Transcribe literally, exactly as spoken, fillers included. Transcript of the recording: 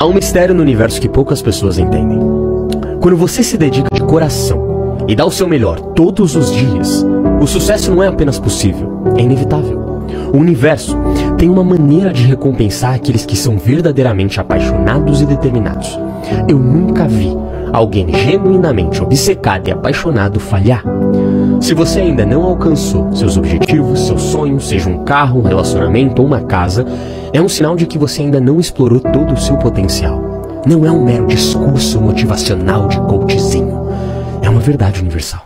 Há um mistério no universo que poucas pessoas entendem. Quando você se dedica de coração e dá o seu melhor todos os dias, o sucesso não é apenas possível, é inevitável. O universo tem uma maneira de recompensar aqueles que são verdadeiramente apaixonados e determinados. Eu nunca vi alguém genuinamente obcecado e apaixonado falhar. Se você ainda não alcançou seus objetivos, seus sonhos, seja um carro, um relacionamento ou uma casa, é um sinal de que você ainda não explorou todo o seu potencial. Não é um mero discurso motivacional de coachzinho. É uma verdade universal.